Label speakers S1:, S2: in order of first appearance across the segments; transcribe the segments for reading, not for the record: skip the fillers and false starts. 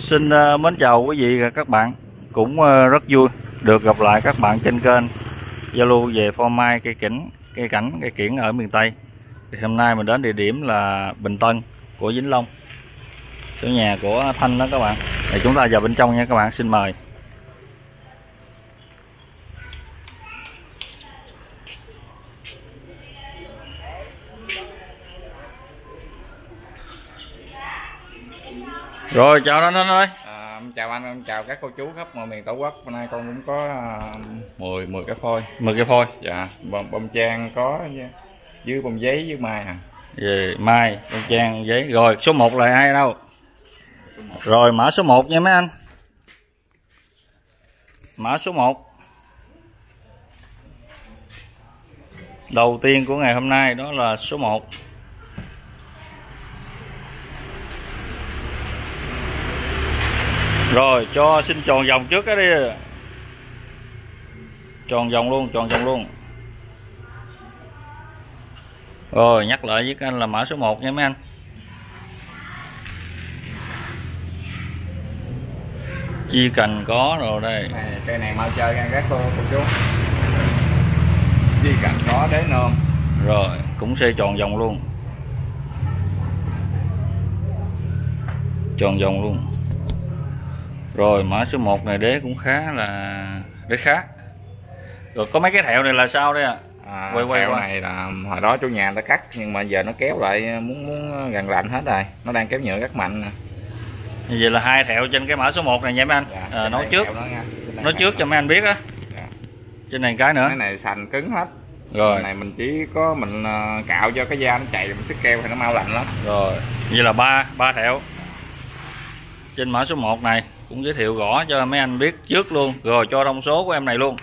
S1: Xin mến chào quý vị và các bạn. Cũng rất vui được gặp lại các bạn trên kênh giao lưu về pho mai cây cảnh cây kiển ở miền Tây. Thì hôm nay mình đến địa điểm là Bình Tân của Vĩnh Long, số nhà của Thanh đó các bạn. Thì chúng ta vào bên trong nha các bạn, xin mời. Rồi chào anh ơi.
S2: Chào anh, chào các cô chú khắp mọi miền Tổ quốc. Hôm nay con cũng có 10 cái phôi.
S1: 10 cái phôi.
S2: Dạ, bông trang có với bông giấy với mai à.
S1: Về mai, bông trang, giấy. Rồi số 1 là ai đâu? Rồi mã số 1 nha mấy anh. Mã số 1. Đầu tiên của ngày hôm nay đó là số 1. Rồi cho xin tròn vòng trước cái đi. Tròn vòng luôn. Rồi nhắc lại với các anh là mã số 1 nha mấy anh. Chia cành có rồi đây.
S2: Cây này mau chơi nha các cô chú. Chia cành có đế nôm.
S1: Rồi cũng xây tròn vòng luôn. Tròn vòng luôn. Rồi mã số 1 này đế cũng khá là đế khá. Rồi có mấy cái thẹo này là sao đây ạ?
S2: Quay này là hồi đó chủ nhà ta cắt nhưng mà giờ nó kéo lại muốn gần lạnh hết rồi, nó đang kéo nhựa rất mạnh nè.
S1: Như vậy là 2 thẹo trên cái mã số 1 này nha mấy anh.
S2: Dạ,
S1: nói trước cho mấy anh biết á.
S2: Dạ.
S1: Trên này cái nữa.
S2: Cái này sành cứng hết.
S1: Rồi
S2: cái này mình chỉ có cạo cho cái da nó chạy, mình xích keo thì nó mau lạnh lắm.
S1: Rồi vậy là ba thẹo trên mã số 1 này. Cũng giới thiệu rõ cho mấy anh biết trước luôn. Rồi cho thông số của em này luôn.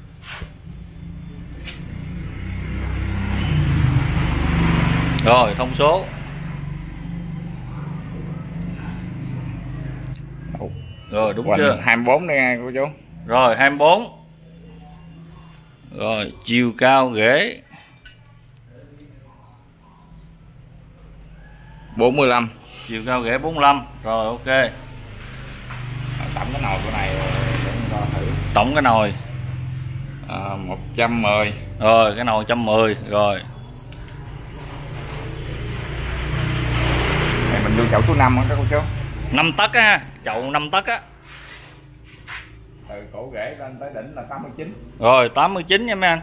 S1: Rồi thông số. Rồi đúng chưa?
S2: 24 đây nha cô chú.
S1: Rồi 24. Rồi chiều cao rễ
S2: 45.
S1: Chiều cao rễ 45. Rồi ok.
S2: Tổng cái nồi của này để cho thử.
S1: Tổng cái nồi
S2: 110.
S1: Rồi cái nồi 110. Rồi
S2: này mình đưa chậu số 5 á các cô chú.
S1: 5 tấc á, chậu 5 tấc á.
S2: Từ cổ rễ lên tới đỉnh là 89.
S1: Rồi 89 nha mấy anh.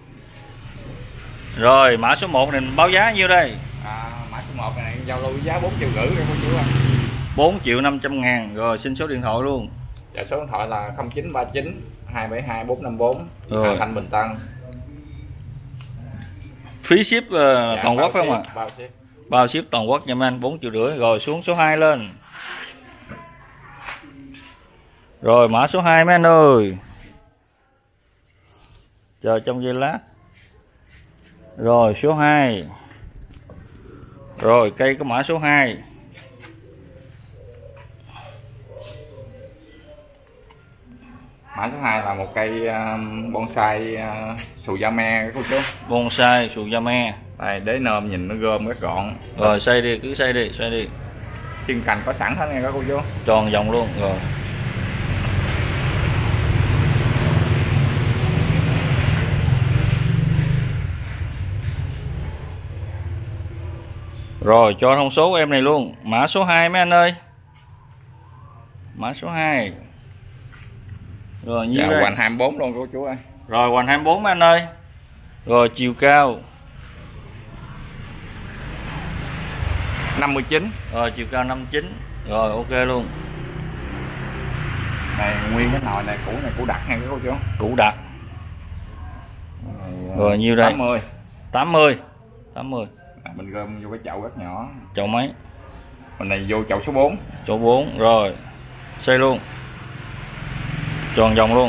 S1: Rồi mã số 1 này báo giá nhiêu đây?
S2: Mã số 1 này giao lưu giá 4,5 triệu các cô chú ạ.
S1: 4.500.000. Rồi xin số điện thoại luôn.
S2: Dạ, số điện thoại là 0939 272 454. Thanh Bình Tân.
S1: Phí ship toàn quốc phải không ạ?
S2: Bao
S1: ship toàn quốc nha mấy anh. 4,5 triệu. Rồi xuống số 2 lên. Rồi mã số 2 mấy anh ơi. Chờ trong giây lát. Rồi số 2. Rồi cây có mã số 2.
S2: Mã số 2 là một cây bonsai xù da me các cô chú.
S1: Bonsai xù da me.
S2: Đây, đế nôm nhìn nó gom rất gọn.
S1: Rồi xây đi, cứ xây đi.
S2: Chân cành có sẵn hết nha các cô chú.
S1: Tròn vòng luôn. Rồi Rồi cho thông số của em này luôn. Mã số 2 mấy anh ơi. Mã số 2. Rồi nhiêu đây?
S2: Hoành 24 luôn cô chú ơi.
S1: Rồi hoành 24 mấy anh ơi. Rồi chiều cao
S2: 59.
S1: Rồi chiều cao 59. Rồi ok luôn.
S2: Này nguyên cái nồi này củ đặc nha các cô chú.
S1: Củ đặc. Rồi nhiêu đây? 80.
S2: Mình gom vô cái chậu rất nhỏ.
S1: Chậu mấy?
S2: Mình này vô chậu số 4.
S1: Chậu 4. Rồi xây luôn. Tròn vòng luôn.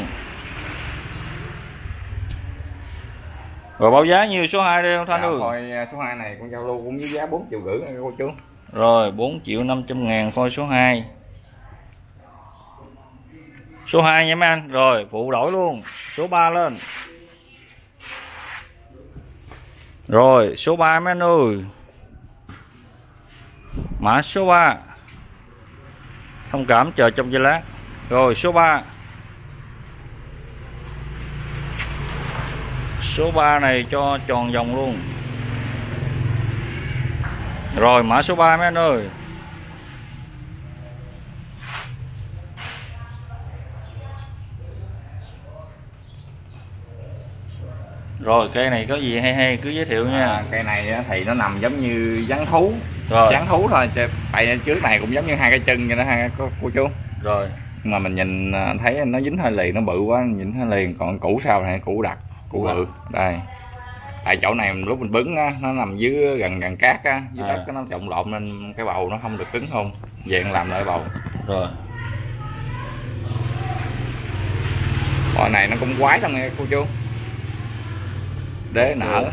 S1: Rồi báo giá nhiêu số 2 đây không Thanh ơi?
S2: Thôi số 2 này con giao lưu cũng với giá 4,5 triệu nha cô chú.
S1: Rồi 4.500.000 thôi số 2. Số 2 nha mấy anh. Rồi phụ đổi luôn. Số 3 lên. Rồi số 3 mấy anh ơi. Mã số 3. Thông cảm chờ trong giây lát. Rồi số 3. Số 3 này cho tròn vòng luôn. Rồi mã số 3 mấy anh ơi. Rồi cây này có gì hay cứ giới thiệu nha.
S2: Cây này thì nó nằm giống như rắn thú.
S1: Rồi.
S2: Rắn thú thôi, tại trước này cũng giống như hai cái chân vậy đó ha cô chú.
S1: Rồi.
S2: Nhưng mà mình nhìn thấy nó dính hơi liền, nó bự quá, nhìn hơi liền. Còn củ sau này củ đặc, củ bự. Đây. Tại chỗ này lúc mình bứng á, nó nằm dưới gần cát á, dưới đất nó trộn lộn nên cái bầu nó không được cứng không. Dạng làm lại bầu.
S1: Rồi.
S2: Hồi này nó cũng quái lắm nghe cô chú. Đế nở.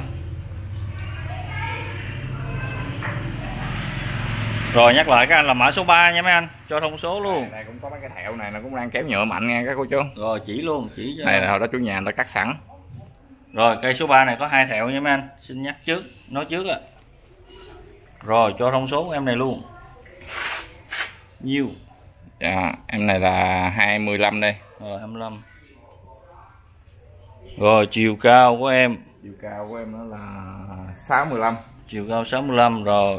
S1: Rồi nhắc lại các anh là mã số 3 nha mấy anh, cho thông số luôn.
S2: Này cũng có mấy cái thẹo này nó cũng đang kéo nhựa mạnh nha các cô chú.
S1: Rồi chỉ luôn, chỉ cho.
S2: Này là hồi đó chủ nhà người ta cắt sẵn.
S1: Rồi cây số 3 này có 2 thẹo nha mấy anh, xin nhắc trước, nói trước á. Rồi cho thông số của em này luôn. Nhiêu?
S2: Dạ, em này là 25 đây.
S1: Rồi 25. Rồi chiều cao của em.
S2: Chiều cao của em nó là 65.
S1: Chiều cao 65 rồi.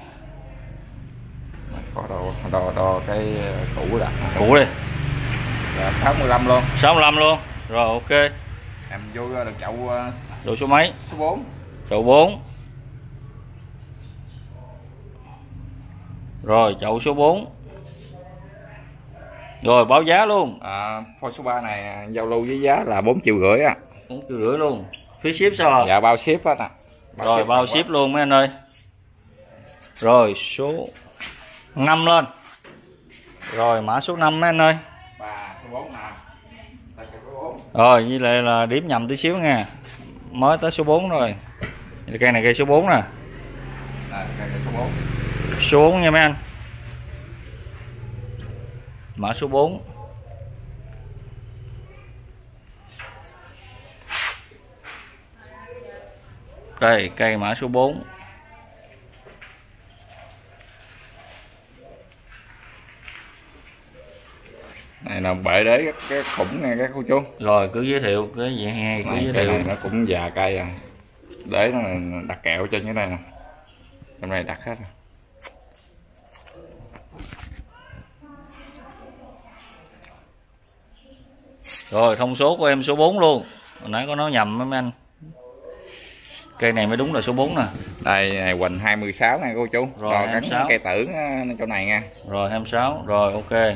S2: Có đo cái củ đặt.
S1: Cũ đi.
S2: Là 65 luôn.
S1: 65 luôn. Rồi ok.
S2: Em vô được chậu
S1: Độ số mấy?
S2: số 4.
S1: Chậu 4. Rồi chậu số 4. Rồi báo giá luôn.
S2: Phôi số 3 này giao lưu với giá là 4,5 triệu á.
S1: 4,5 triệu luôn. Phí ship sao à?
S2: Dạ bao ship hết nè.
S1: Rồi bao ship luôn mấy anh ơi. Rồi số 5 lên. Rồi mã số 5 mấy anh ơi.
S2: Số 4 nè.
S1: Rồi như vậy là điểm nhầm tí xíu nha. Mới tới số 4 rồi. Cây này cây số 4 nè.
S2: Cây số 4.
S1: Số 4 nha mấy anh. Mã số 4. Đây cây mã số 4.
S2: Này là bệ đế cái khủng nha các cô chú.
S1: Rồi cứ giới thiệu cái gì hay cứ giới thiệu.
S2: Này nó cũng già cây à. Đế nó đặt kẹo trên cái này nè. Trong này đặt hết rồi.
S1: Rồi thông số của em số 4 luôn. Hồi nãy có nói nhầm mấy anh. Cây này mới đúng là số 4 nè.
S2: Đây này Quỳnh 26 nha cô chú.
S1: Rồi 26.
S2: Cây tử chỗ này nha.
S1: Rồi 26. Rồi ok.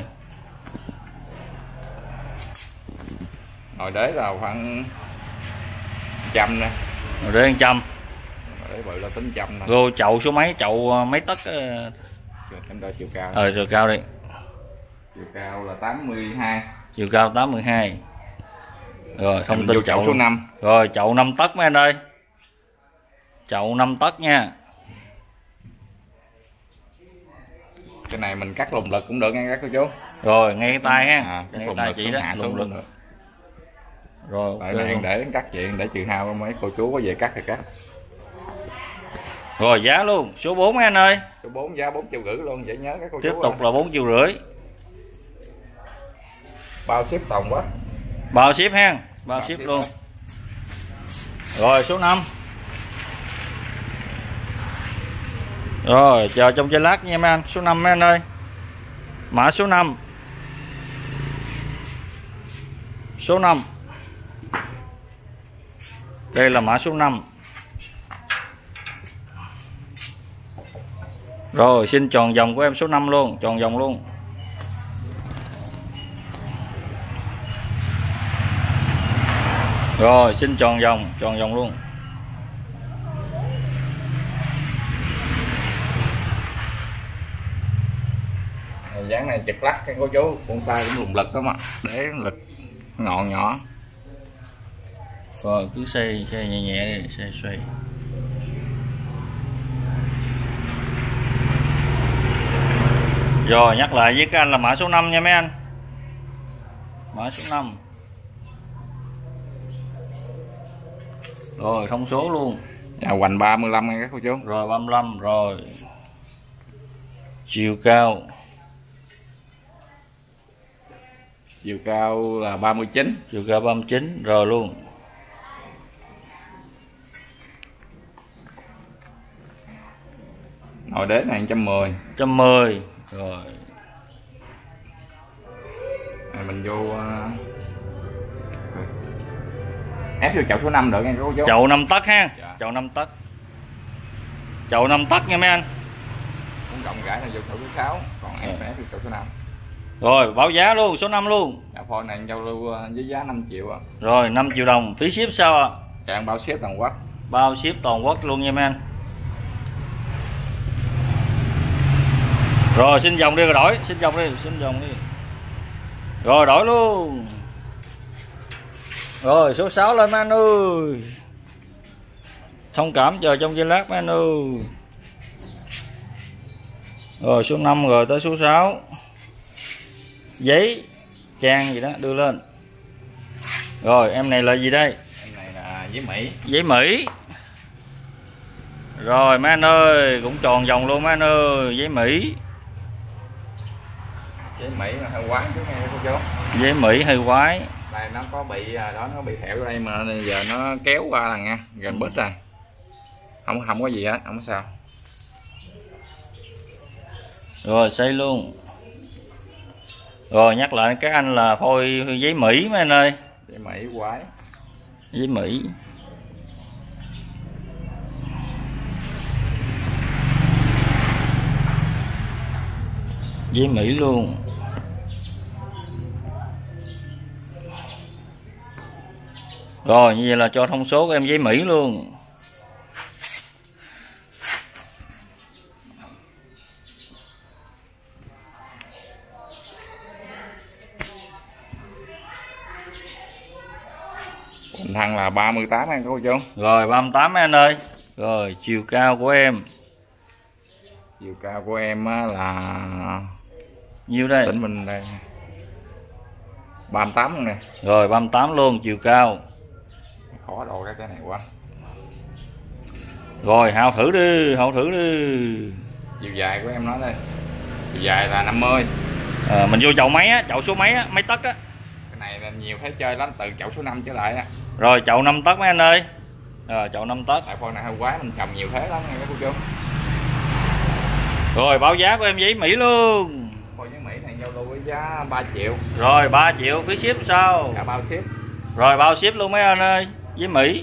S2: Rồi đế là khoảng 100 nè.
S1: Rồi để 100.
S2: Đế bự là tính 100 nè.
S1: Rồi chậu số mấy? Chậu mấy tấc?
S2: Em đo chiều cao.
S1: Chiều cao đi.
S2: Chiều cao là 82.
S1: Chiều cao 82. Rồi thông tin
S2: chậu số 5.
S1: Rồi chậu 5 tấc mấy anh ơi. Chậu 5 tấc nha.
S2: Cái này mình cắt lùng lực cũng được nha các cô chú.
S1: Rồi ngay cái tay ha.
S2: Ngay tay chị đó, lùng lực.
S1: Rồi
S2: okay. Này để cắt chuyện để trừ hao mấy cô chú có về cắt thì cắt.
S1: Rồi giá luôn, số 4 mấy anh ơi.
S2: Số 4 giá 4,5 triệu luôn, dễ nhớ các cô
S1: tiếp
S2: chú.
S1: Tiếp tục là 4,5 triệu.
S2: Bao ship tòng quá.
S1: Bao ship ha, bao ship luôn. Rồi số 5. Rồi chờ trong giây lát nha mấy anh, số 5 mấy anh ơi. Mã số 5. Số 5. Đây là mã số 5. Rồi xin tròn vòng của em số 5 luôn, tròn vòng luôn. Rồi xin tròn vòng luôn.
S2: Dáng này chật lắc các cô chú, con tay cũng lùng lực lắm ạ, để lực ngọn nhỏ.
S1: Rồi cứ xoay nhẹ nhẹ đi, xoay. Rồi nhắc lại với các anh là mã số 5 nha mấy anh. Mã số 5. Rồi thông số luôn.
S2: Dạ hoành 35 nha các cô chú.
S1: Rồi 35 rồi. Chiều cao
S2: Chiều cao là 39.
S1: Chiều cao 39 rồi luôn.
S2: Nồi đế này 110.
S1: 110 rồi.
S2: Này mình vô ép vô chậu số 5 được nha cô chú.
S1: Chậu 5 tấc ha.
S2: Dạ.
S1: Chậu 5 tấc. Chậu 5 tấc nha mấy anh.
S2: Muốn rộng rãi là vô chậu số 6, còn ép vô chậu số 5.
S1: Rồi báo giá luôn, số 5 luôn.
S2: Dạ, phôi này giao lưu với giá 5 triệu ạ.
S1: Rồi 5 triệu đồng, phí ship sao ạ?
S2: Dạ, bao ship toàn quốc.
S1: Bao ship toàn quốc luôn nha mấy anh. Rồi xin vòng đi rồi đổi, xin vòng đi, xin vòng đi. Rồi đổi luôn. Rồi số 6 lên mấy anh ơi. Thông cảm chờ trong giây lát mấy anh ơi. Rồi số 5 rồi tới số 6. Giấy trang gì đó đưa lên. Rồi em này là gì đây?
S2: Em này là giấy Mỹ.
S1: Giấy Mỹ. Rồi mấy anh ơi, cũng tròn vòng luôn mấy anh ơi, giấy Mỹ.
S2: Giấy Mỹ là hơi quái chứ nghe cô chú.
S1: Giấy Mỹ hơi quái.
S2: Đây nó có bị đó, nó bị thẹo ở đây mà giờ nó kéo qua là nha, gần bít rồi. Không có gì hết, không có sao.
S1: Rồi xây luôn. Rồi nhắc lại các anh là phôi giấy Mỹ mấy anh ơi.
S2: Giấy Mỹ quái.
S1: Giấy Mỹ. Giấy Mỹ luôn. Rồi như vậy là cho thông số của em giấy Mỹ luôn.
S2: Bình thăng là 38 anh cô chú.
S1: Rồi 38 mấy anh ơi. Rồi chiều cao của em.
S2: Chiều cao của em là
S1: Nhiêu đây?
S2: tỉnh mình đây 38 luôn nè.
S1: Rồi 38 luôn chiều cao.
S2: Khó đồ cái này quá.
S1: Rồi hao thử đi, hao thử đi.
S2: Chiều dài của em nói đây. Chiều dài là 50.
S1: Mình vô chậu mấy á, chậu số mấy á, mấy tấc á.
S2: Cái này là nhiều thấy chơi lắm, từ chậu số 5 trở lại á.
S1: Rồi chậu 5 tấc mấy anh ơi. Chậu 5 tấc.
S2: Tại phôi này hơi quá, mình trồng nhiều thế lắm nha các cô chú.
S1: Rồi báo giá của em giấy Mỹ luôn.
S2: Phôi giấy Mỹ này giao lưu với giá 3 triệu.
S1: Rồi 3 triệu phí ship sao?
S2: Cả bao ship.
S1: Rồi bao ship luôn mấy anh ơi. Giấy Mỹ.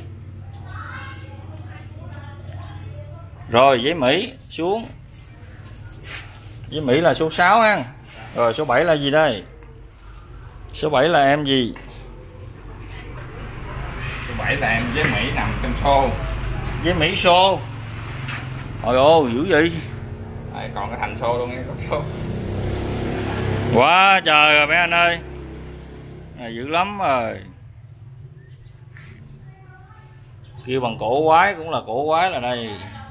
S1: Rồi giấy Mỹ xuống. Giấy Mỹ là số 6 ha. Rồi số 7 là gì đây? Số 7 là em gì?
S2: Số 7 là em giấy Mỹ nằm trong xô.
S1: Giấy Mỹ xô. Trời ơi dữ vậy.
S2: Đây, còn cái thành xô luôn nha các cô.
S1: Quá trời rồi mấy anh ơi. Này dữ lắm rồi. Kêu bằng cổ quái cũng là cổ quái là đây.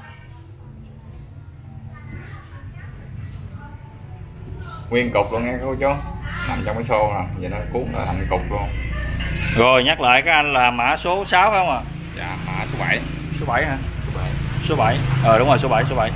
S2: Nguyên cục luôn nha các cô chú. Nằm trong cái xô nè, giờ nó cuốn lại thành cục luôn.
S1: Rồi nhắc lại các anh là mã số 6 phải không ạ?
S2: Dạ, mã số 7.
S1: Số 7 hả?
S2: Số 7.
S1: Số 7. Đúng rồi, số 7, số 7.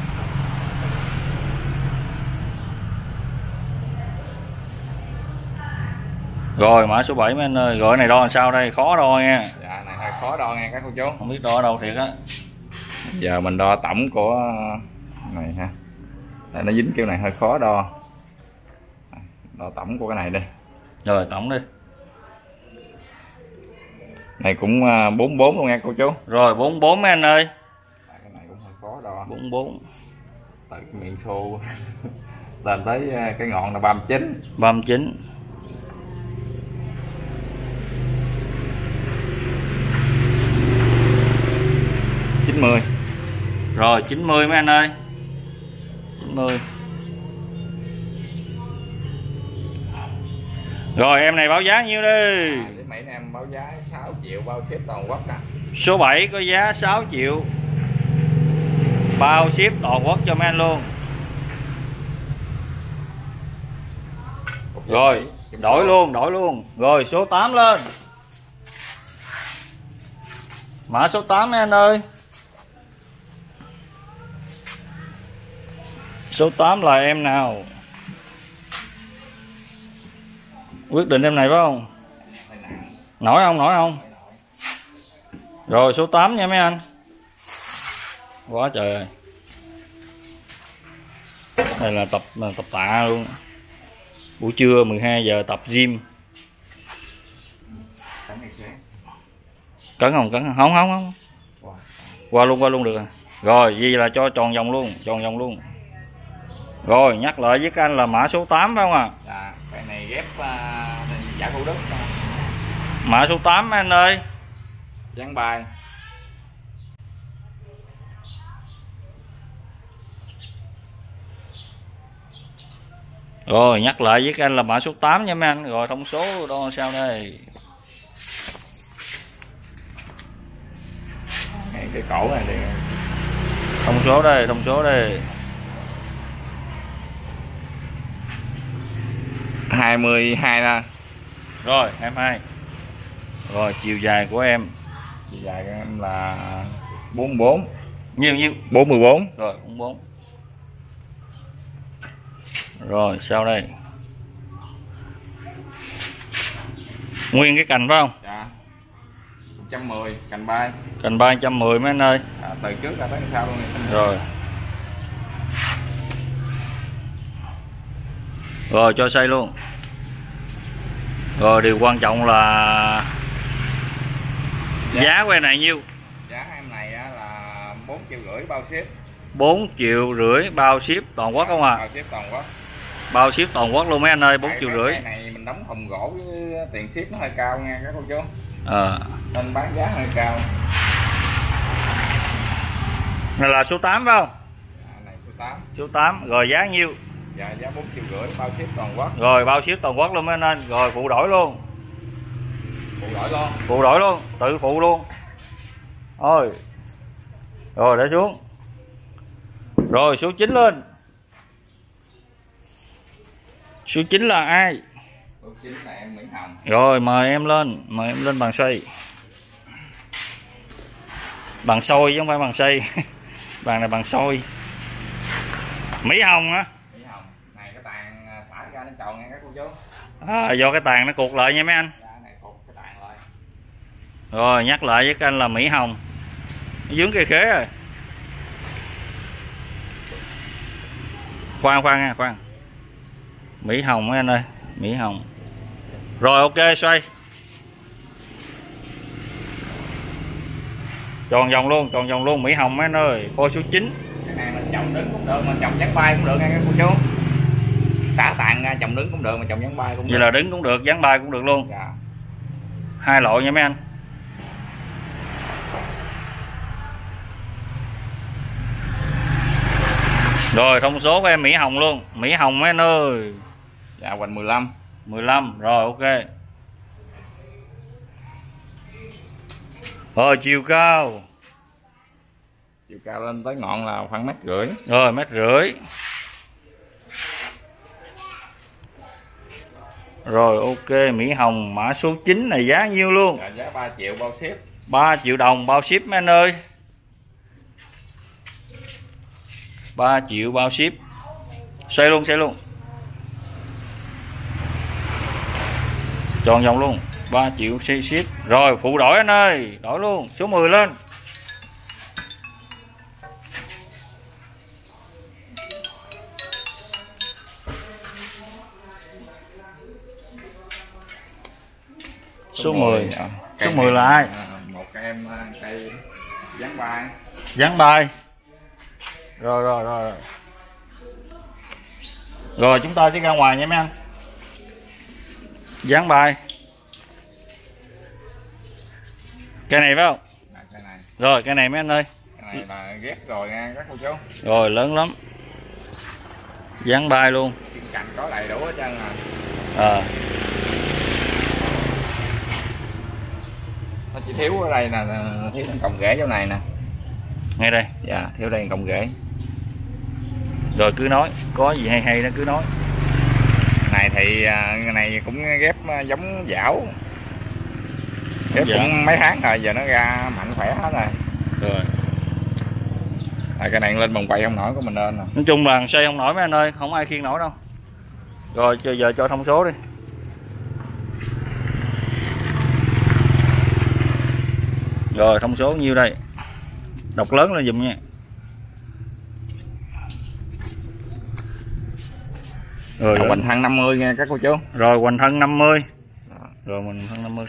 S1: Rồi mã số 7 mấy anh ơi. Rồi này đo làm sao đây? Khó đo nha.
S2: Dạ, này hơi khó đo nha các cô chú.
S1: Không biết đo ở đâu thiệt á.
S2: Giờ mình đo tổng của này ha. Đây, nó dính kiểu này hơi khó đo. Đo tổng của cái này đi.
S1: Rồi tổng đi.
S2: Này cũng 44 luôn nha cô chú.
S1: Rồi 44 mấy anh ơi.
S2: Cái này cũng hơi khó đo.
S1: 44.
S2: Từ cái miệng xô lên tới cái ngọn là 39.
S1: 39. Rồi 90 mấy anh ơi. 90. Rồi em này báo giá nhiêu đi?
S2: Với mấy em báo giá 6 triệu bao ship toàn quốc nè.
S1: Số 7 có giá 6 triệu bao ship toàn quốc cho mấy anh luôn. Rồi đổi luôn, đổi luôn. Rồi số 8 lên. Mã số 8 mấy anh ơi. Số 8 là em nào? Quyết định em này phải không? Nổi không? Nổi không? Rồi số 8 nha mấy anh. Quá trời ơi. Đây là tập tạ luôn. Buổi trưa 12 giờ tập gym. Cấn không? Cấn không? Không không không. Qua luôn được. Rồi gì là cho tròn vòng luôn. Rồi nhắc lại với các anh là mã số 8 phải không ạ?
S2: Dạ, cái này ghép giả Thủ Đức.
S1: Mã số 8 anh ơi.
S2: Dán bài.
S1: Rồi nhắc lại với các anh là mã số 8 nha mấy anh. Rồi thông số đó sao đây?
S2: Cái cổ này đi.
S1: Thông số đây.
S2: 22 nè.
S1: Rồi 22. Rồi chiều dài của em.
S2: Chiều dài của em là 44.
S1: Nhiêu?
S2: 44.
S1: Rồi 44. Rồi sau đây. Nguyên cái cành phải không?
S2: Dạ. 110 cành bay.
S1: Cành 310 mấy anh ơi.
S2: Từ trước ra tới sau luôn.
S1: Rồi. Rồi cho xây luôn. Rồi điều quan trọng là giá của em này nhiêu?
S2: Giá em này là 4,5 triệu bao ship.
S1: 4,5 triệu bao ship toàn quốc không à?
S2: Bao ship toàn quốc.
S1: Bao ship toàn quốc luôn mấy anh ơi, 4,5 triệu.
S2: Cái này mình đóng thùng gỗ với tiền ship nó hơi cao nha các cô chú. Nên bán giá hơi cao.
S1: Này là số 8 phải không?
S2: Này số 8.
S1: Số 8. Rồi giá nhiêu?
S2: Dạ giá 4,5 triệu bao ship toàn quốc.
S1: Rồi bao ship toàn quốc luôn mấy anh. Rồi phụ đổi luôn. Phụ đổi luôn, tự phụ luôn. Rồi. Rồi để xuống. Rồi số 9 lên. Số 9 là ai?
S2: Số 9 là em Mỹ Hồng.
S1: Rồi mời em lên bàn xoay. Bàn xôi chứ không phải bàn xoay. Bàn này bàn xôi. Mỹ Hồng hả?
S2: Mỹ Hồng. Này cái tàn xả ra nó tròn nha các cô chú.
S1: Do cái tàn nó cột lại nha mấy anh.
S2: Dạ, này cột cái tàn lại.
S1: Rồi nhắc lại với các anh là Mỹ Hồng. Nó dướng cây khế rồi. Khoan. Mỹ Hồng mấy anh ơi, Mỹ Hồng. Rồi ok xoay. Tròn vòng luôn Mỹ Hồng mấy anh ơi, phôi số 9.
S2: Cái này mình trồng đứng cũng được mà trồng dán bay cũng được nha các cô chú. Xả tàn ra trồng đứng cũng được mà trồng dán bay cũng được.
S1: Vậy là đứng cũng được, dán bay cũng được luôn.
S2: Dạ.
S1: Hai loại nha mấy anh. Rồi thông số của em Mỹ Hồng luôn. Mỹ Hồng mấy anh ơi.
S2: Dạ hoành 15.
S1: 15. Rồi ok. Rồi chiều cao.
S2: Chiều cao lên tới ngọn là khoảng 1,5 mét.
S1: Rồi 1,5 mét. Rồi ok, Mỹ Hồng mã số 9 này giá nhiêu luôn?
S2: Dạ, giá 3 triệu bao ship.
S1: 3 triệu đồng bao ship mấy anh ơi. 3 triệu bao ship. Xoay luôn. Tròn vòng luôn. 3 triệu ship. Rồi phụ đổi anh ơi, đổi luôn. Số 10 lên. Số 10. Số 10 là ai?
S2: Một em cây dán bay.
S1: Dán bay. Rồi. Rồi chúng ta sẽ ra ngoài nha mấy anh. Dán bay. Cây này phải không?
S2: Cây này.
S1: Rồi cây này mấy anh ơi.
S2: Cái này là ghép rồi nha các cô chú.
S1: Rồi lớn lắm. Dán bay luôn.
S2: Cành có đầy đủ hết trơn à. Nó chỉ thiếu ở đây là thiếu cọng rễ chỗ này nè.
S1: Ngay đây.
S2: Dạ, thiếu đây cọng rễ.
S1: Rồi cứ nói, có gì hay nó cứ nói.
S2: Này thì cái này cũng ghép giống dảo. Ghép cũng mấy tháng rồi, giờ nó ra mạnh khỏe hết rồi.
S1: Rồi.
S2: Cái này lên vòng quay không nổi của mình lên nè.
S1: Nói chung là xây không nổi mấy anh ơi, không ai khiêng nổi đâu. Rồi giờ cho thông số đi. Rồi thông số nhiêu đây? Đọc lớn lên dùm nha.
S2: Rồi hoành thân 50 nha các cô chú.
S1: Rồi hoành thân 50. Rồi mình thân 50.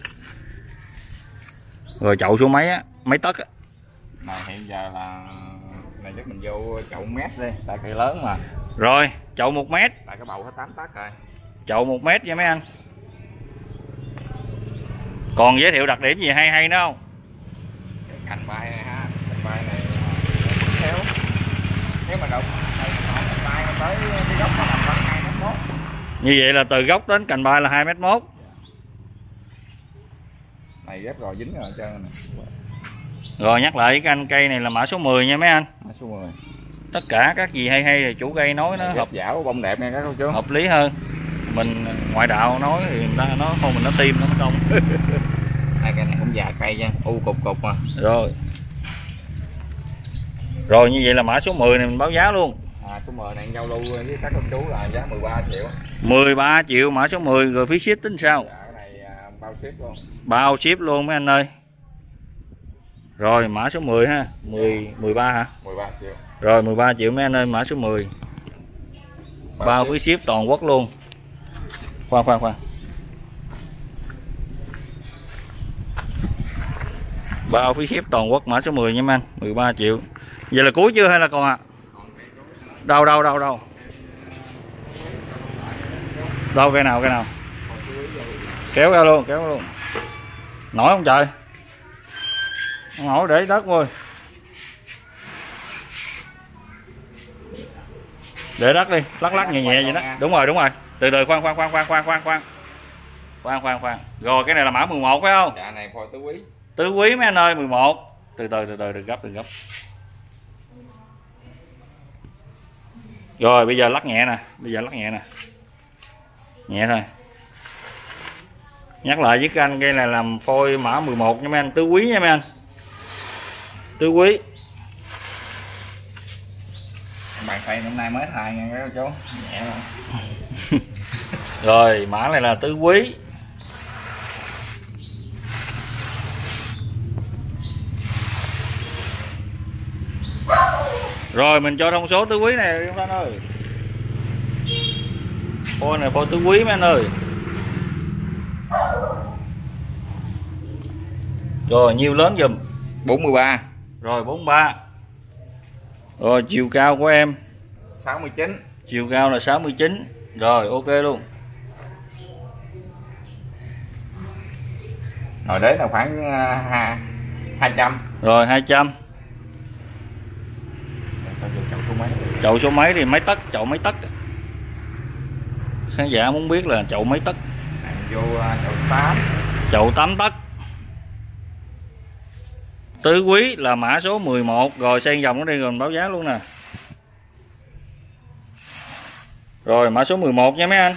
S1: Rồi chậu số mấy á, mấy tấc á?
S2: Này hiện giờ là này chắc mình vô chậu 1 mét đi, tại cây lớn mà.
S1: Rồi, chậu 1 mét.
S2: Tại cái bầu hết 8 tấc rồi.
S1: Chậu 1 mét nha mấy anh. Còn giới thiệu đặc điểm gì hay nữa không?
S2: Cái cành bay này ha, cành bay này theo. Nếu mà đụng này cành bay tới cái gốc nó nằm khoảng 2m1.
S1: Như vậy là từ gốc đến cành bay là 2m1.
S2: Này ghép rồi dính rồi trơn này.
S1: Rồi nhắc lại cái anh cây này là mã số 10 nha mấy anh.
S2: Mã số 10.
S1: Tất cả các gì hay thì chủ cây nói nó
S2: hợp dảo bông đẹp nha các cô chú.
S1: Hợp lý hơn. Mình ngoại đạo nói thì người ta nói không mình nó tim nó không.
S2: Hai cây này cũng già cây nha, cục mà.
S1: Rồi. Rồi như vậy là mã số 10 này mình báo giá luôn.
S2: Số 10 này giao lưu với các cô chú là giá 13 triệu.
S1: 13 triệu mã số 10 rồi phí ship tính sao?
S2: Dạ, cái này bao ship luôn.
S1: Bao ship luôn mấy anh ơi. Rồi mã số 10 ha, 13 hả?
S2: 13 triệu.
S1: Rồi 13 triệu mấy anh ơi, mã số 10. Bao phí ship toàn quốc luôn. Khoan. Bao phí ship toàn quốc mã số 10 nha mấy anh, 13 triệu. Vậy là cuối chưa hay là còn ạ? Đâu. Đâu cây nào? Kéo ra luôn. Nổi không trời? Không nổi để đất thôi. Để đất đi, lắc nhẹ vậy đó. Đúng rồi. Từ khoan. Rồi cái này là mã 11 phải không?
S2: Dạ này phôi tứ quý.
S1: Tứ quý mấy anh ơi, 11. Từ đừng gấp. Rồi bây giờ lắc nhẹ nè, nhẹ thôi. Nhắc lại với các anh, cây này làm phôi mã 11 nha mấy anh, tứ quý nha mấy anh. Tứ quý.
S2: Bàn tay hôm nay mới thay nha các chú. Nhẹ luôn.
S1: Rồi mã này là tứ quý. Rồi mình cho thông số tứ quý này các anh ơi. Phôi này phôi tứ quý mấy anh ơi. Rồi nhiêu lớn dùm?
S2: 43.
S1: Rồi 43. Rồi chiều cao của em
S2: 69.
S1: Chiều cao là 69. Rồi ok luôn.
S2: Rồi đấy là khoảng 200.
S1: Rồi 200. Chậu số mấy thì mấy tấc? Chậu mấy tấc? Khán giả muốn biết là chậu mấy tấc?
S2: Vô chậu 8.
S1: Chậu 8 tấc. Tứ quý là mã số 11. Rồi xen vòng nó đi rồi mình báo giá luôn nè. Rồi mã số 11 nha mấy anh.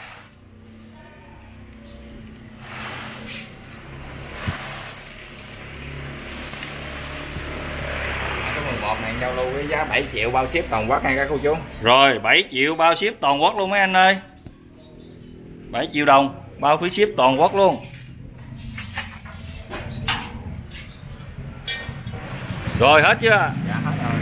S2: Số 11 này giao lưu với giá 7 triệu bao ship toàn quốc nha các cô chú.
S1: Rồi 7 triệu bao ship toàn quốc luôn mấy anh ơi. 7 triệu đồng bao phí ship toàn quốc luôn. Rồi hết chưa?
S2: Dạ hết rồi.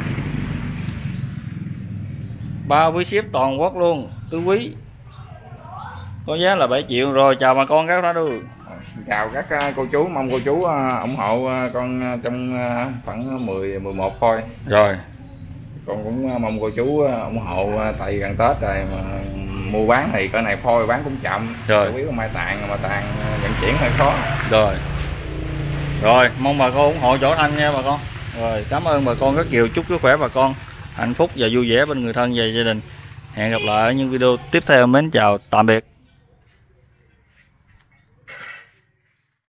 S1: Bao phí ship toàn quốc luôn, tứ quý. Có giá là 7 triệu. Rồi chào bà con các đó luôn.
S2: Chào các cô chú, mong cô chú ủng hộ con trong khoảng 11 phôi.
S1: Rồi
S2: Con cũng mong cô chú ủng hộ, tại gần Tết rồi mà mua bán thì cỡ này phôi bán cũng chậm.
S1: Rồi
S2: chủ yếu là mai tàn mà tàn vận chuyển hơi khó.
S1: Rồi mong bà con ủng hộ chỗ Thanh nha bà con. Rồi cảm ơn bà con rất nhiều, chúc sức khỏe bà con, hạnh phúc và vui vẻ bên người thân và gia đình. Hẹn gặp lại ở những video tiếp theo. Mến chào tạm biệt.